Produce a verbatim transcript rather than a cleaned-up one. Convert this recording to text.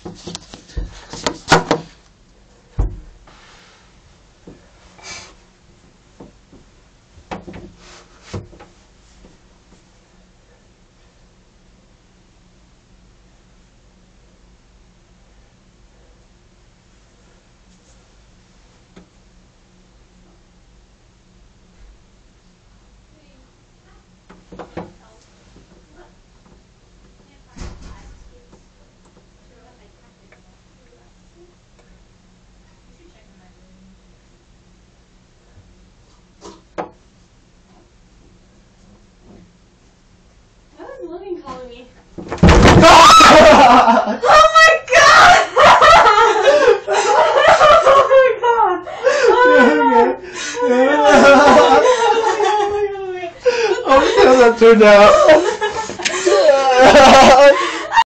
Calling me. Oh my god! Oh my god! Oh my god! Oh, how that turned out.